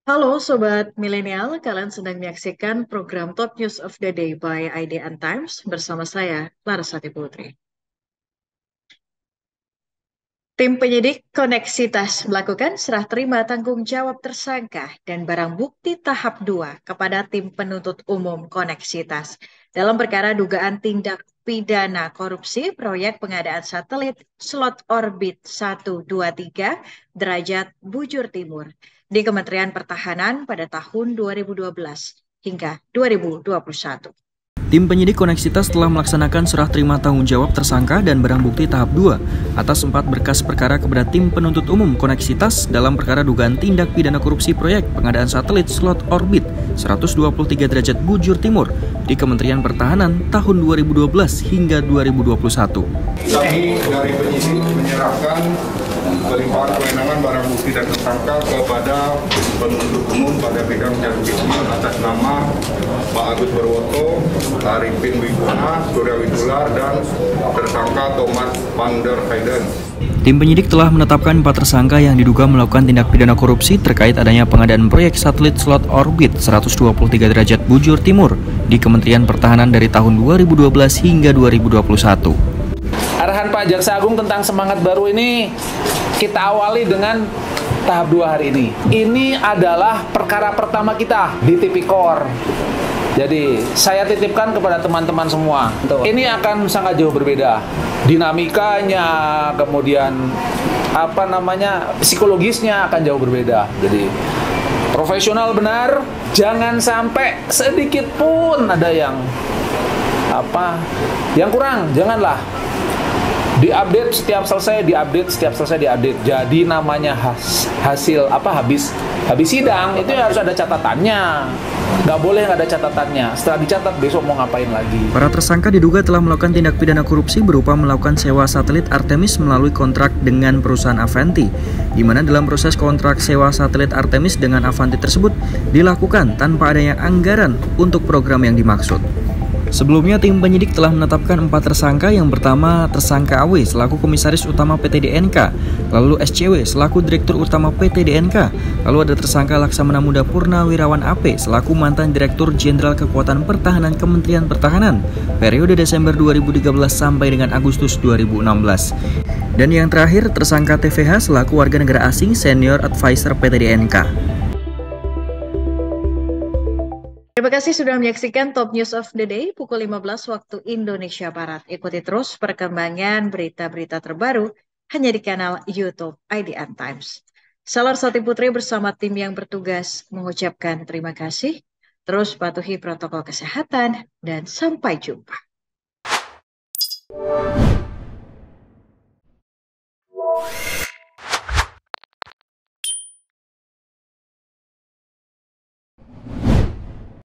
Halo Sobat Milenial, kalian sedang menyaksikan program Top News of the Day by IDN Times bersama saya, Larasati Putri. Tim penyidik Koneksitas melakukan serah terima tanggung jawab tersangka dan barang bukti tahap 2 kepada tim penuntut umum Koneksitas dalam perkara dugaan tindak pidana korupsi proyek pengadaan satelit slot orbit 123 derajat Bujur Timur di Kementerian Pertahanan pada tahun 2012 hingga 2021. Tim penyidik Koneksitas telah melaksanakan serah terima tanggung jawab tersangka dan barang bukti tahap 2 atas 4 berkas perkara kepada tim penuntut umum Koneksitas dalam perkara dugaan tindak pidana korupsi proyek pengadaan satelit slot orbit 123 derajat Bujur Timur di Kementerian Pertahanan tahun 2012 hingga 2021. Kami dari penyidik menyerahkan pelimpahan kewenangan barang bukti dan tersangka kepada penuntut umum pada bidang judicial atas nama Pak Agus Berwoto, Arifin Wiguna, Surya Widular, dan tersangka Thomas van der Heyden. Tim penyidik telah menetapkan 4 tersangka yang diduga melakukan tindak pidana korupsi terkait adanya pengadaan proyek satelit slot orbit 123 derajat Bujur Timur di Kementerian Pertahanan dari tahun 2012 hingga 2021. Arahan Pak Jaksa Agung tentang semangat baru ini kita awali dengan tahap 2 hari ini. Ini adalah perkara pertama kita di Tipikor. Jadi saya titipkan kepada teman-teman semua. Ini akan sangat jauh berbeda. Dinamikanya, kemudian psikologisnya akan jauh berbeda. Jadi profesional benar, jangan sampai sedikit pun ada yang kurang, janganlah. Diupdate setiap selesai, diupdate. Jadi namanya habis sidang itu harus ada catatannya. Nggak boleh nggak ada catatannya. Setelah dicatat besok mau ngapain lagi. Para tersangka diduga telah melakukan tindak pidana korupsi berupa melakukan sewa satelit Artemis melalui kontrak dengan perusahaan Avanti, di mana dalam proses kontrak sewa satelit Artemis dengan Avanti tersebut dilakukan tanpa adanya anggaran untuk program yang dimaksud. Sebelumnya, tim penyidik telah menetapkan 4 tersangka. Yang pertama, tersangka AW selaku Komisaris Utama PT DNK, lalu SCW selaku Direktur Utama PT DNK, lalu ada tersangka Laksamana Muda Purnawirawan AP selaku mantan Direktur Jenderal Kekuatan Pertahanan Kementerian Pertahanan periode Desember 2013 sampai dengan Agustus 2016. Dan yang terakhir, tersangka TVH selaku warga negara asing Senior Advisor PT DNK. Terima kasih sudah menyaksikan Top News of the Day pukul 15 waktu Indonesia Barat. Ikuti terus perkembangan berita-berita terbaru hanya di kanal YouTube IDN Times. Larasati Putri bersama tim yang bertugas mengucapkan terima kasih. Terus patuhi protokol kesehatan dan sampai jumpa.